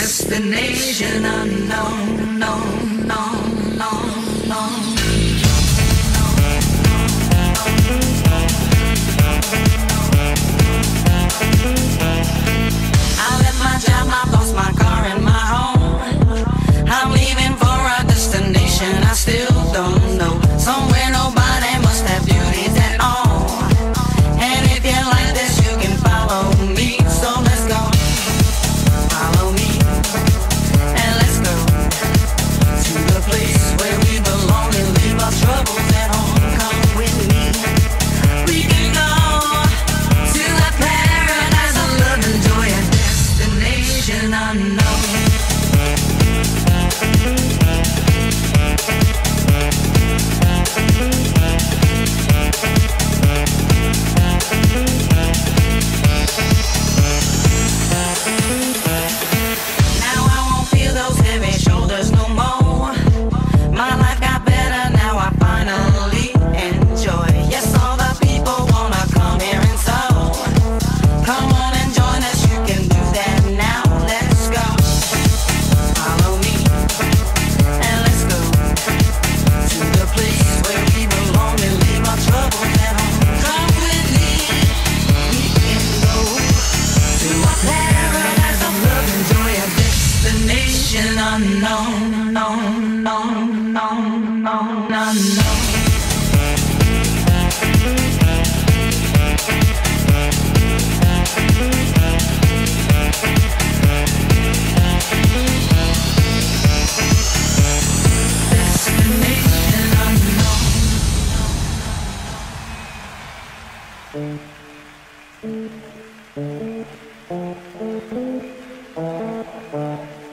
Destination unknown, no, no, no, no. I left my job, my boss, my car, and my home. I'm leaving for a destination I still don't know. Somewhere nobody must have beauties at all. And if you like this, you can follow me. So let's go. Follow me. And let's go to the place where we belong and leave our troubles at home. Come with me. We can go to a paradise of love and joy, a destination unknown. Now I won't feel those heavy shoulders no more. My life got better, now I finally enjoy. Yes, all the people wanna come here and so come on and join us, you can do that now. Let's go. Follow me and let's go to the place where we belong and leave our troubles at home. Come with me, we can go to a paradise of love and joy, a destination unknown, no, no, no, no, no, no. Destination unknown.